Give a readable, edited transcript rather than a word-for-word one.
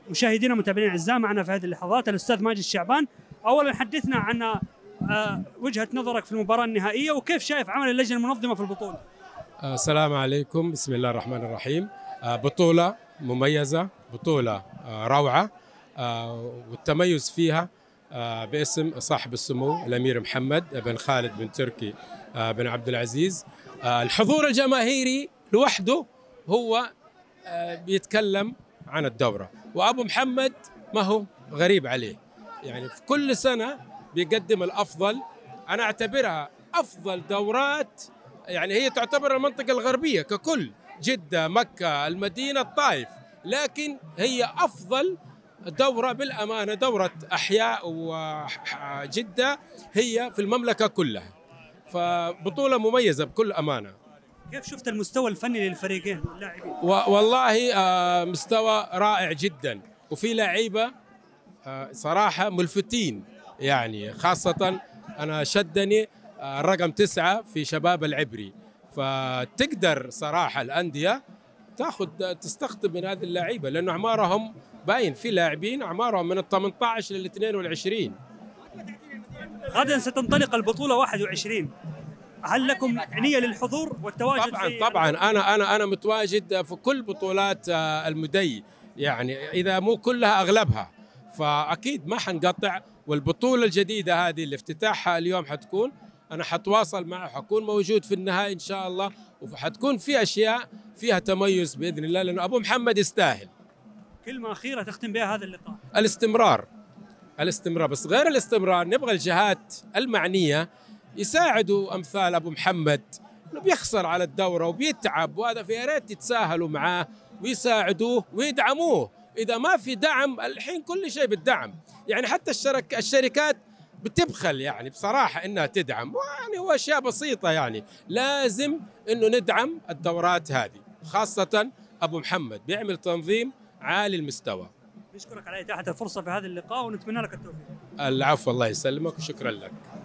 مشاهدينا ومتابعينا الاعزاء، معنا في هذه اللحظات الاستاذ ماجد الشعبان. اولا حدثنا عن وجهة نظرك في المباراة النهائية، وكيف شايف عمل اللجنة المنظمة في البطولة؟ السلام عليكم، بسم الله الرحمن الرحيم. بطولة مميزة، بطولة روعة، والتميز فيها باسم صاحب السمو الأمير محمد بن خالد بن تركي بن عبد العزيز. الحضور الجماهيري لوحده هو بيتكلم عن الدورة، وأبو محمد ما هو غريب عليه، يعني في كل سنة بيقدم الأفضل. أنا أعتبرها أفضل دورات، يعني هي تعتبر المنطقة الغربية ككل، جدة، مكة، المدينة، الطائف، لكن هي أفضل دورة بالأمانة. دورة أحياء وجدة هي في المملكة كلها، فبطولة مميزة بكل أمانة. كيف شفت المستوى الفني للفريقين واللاعبين؟ والله مستوى رائع جدا، وفي لعيبة صراحة ملفتين، يعني خاصة أنا شدني الرقم 9 في شباب العبري، فتقدر صراحة الأندية تستقطب من هذه اللعيبة، لأنه أعمارهم باين، في لاعبين أعمارهم من 18 لل 22. غدا ستنطلق البطولة 21، هل لكم نية للحضور والتواجد؟ طبعا أنا متواجد في كل بطولات المدي، يعني إذا مو كلها أغلبها، فأكيد ما حنقطع. والبطولة الجديدة هذه اللي افتتاحها اليوم حتكون، أنا حتواصل معه، حكون موجود في النهائي إن شاء الله، وحتكون في أشياء فيها تميز بإذن الله، لأنه أبو محمد يستاهل. كلمة أخيرة تختم بها هذا اللقاء. الاستمرار، بس غير الاستمرار نبغى الجهات المعنية يساعدوا أمثال أبو محمد، إنه بيخسر على الدورة وبيتعب، وهذا في ريت يتساهلوا معاه ويساعدوه ويدعموه. إذا ما في دعم، الحين كل شيء بالدعم، يعني حتى الشركات بتبخل يعني بصراحة إنها تدعم، يعني هو أشياء بسيطة، يعني لازم إنه ندعم الدورات هذه، خاصة أبو محمد بيعمل تنظيم عالي المستوى. نشكرك على إتاحة الفرصة في هذا اللقاء ونتمنى لك التوفيق. العفو، الله يسلمك وشكرا لك.